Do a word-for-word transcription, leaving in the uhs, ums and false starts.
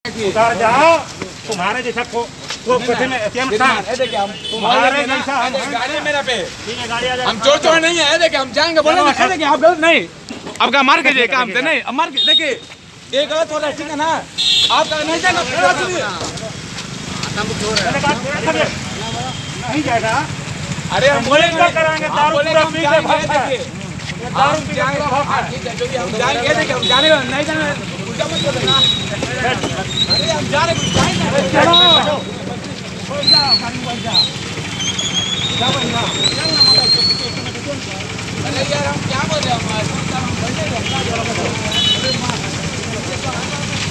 उतार जाओ, तुम्हारे जैसा को को कठिन एटीएम था, तुम्हारे जैसा गाड़ी मेरा पे, ठीक है गाड़ी आ जाए। हम चोर चोर नहीं है, देखिए हम जाएंगे बोले ना, देखिए आप गलत नहीं, आपका मार के जाएगा हमसे नहीं, अब मार के देखिए ये गलत हो रहा है, ठीक है ना, आपका नहीं जाएगा, नहीं जाएगा। अरे हम बोलेंगे कराएंगे, दारू पूरा पी के भागता है, दारू पी जाएंगे, ठीक है जो भी हम जाएंगे, देखिए हम जाने नहीं जाने, उल्टा मत बोलना, अरे हम जा रहे हैं, चलो बैठ जाओ, बैठ जाओ, क्या बनना, अरे यार हम क्या बोल रहे हैं, हम बैठे हैं,